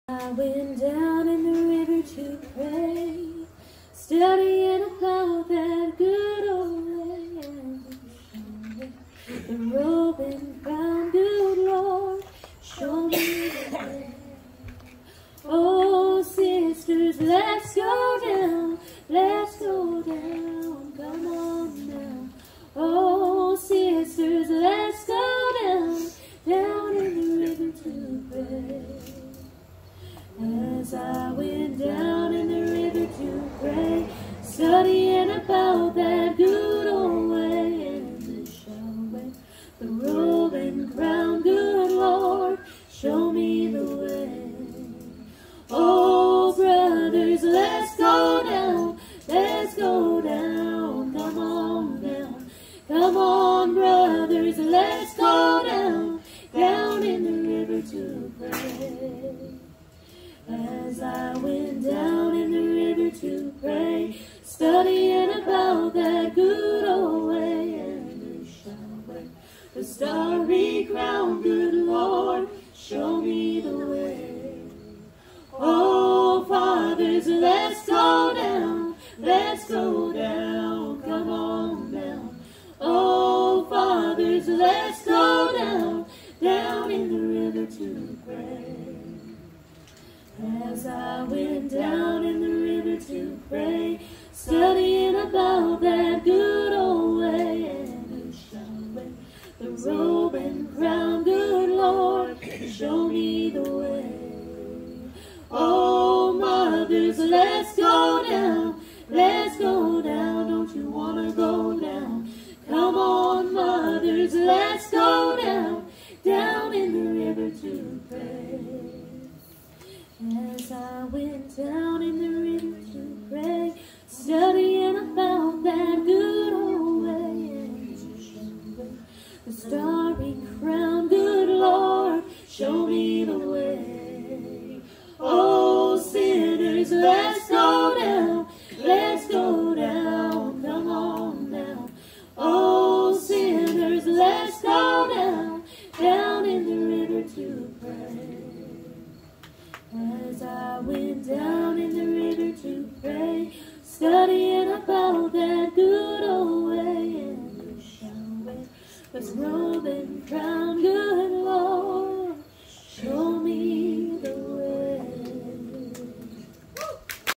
I went down in the river to pray, studying about that good old land. The robe and crown, good Lord, show me the way. Oh, sisters, let's go down, let's go down, come on now. Oh, sisters, let's go down, down in the river to pray. As I went down in the river to pray, studying about that good old way, and the shower, the robe and crown, good Lord, show me the way. Oh, brothers, let's go down, come on down. Come on, brothers, let's go down, down in the river to pray. As I went down in the river to pray, studying about that good old way, and the shower, the starry crown, good Lord, show me the way. Oh, fathers, let's go down, come on down. Oh, fathers, let's go down, down in the river to pray. As I went down in the river to pray, studying about that good old way, and the shower, the robe and crown, good Lord, show me the way. Oh, mothers, let's go down, don't you want to go down? Come on, mothers, let's go down, down in the river to pray. As I went down in the river to pray, studying about that good old way, and the starry crown, good Lord, show me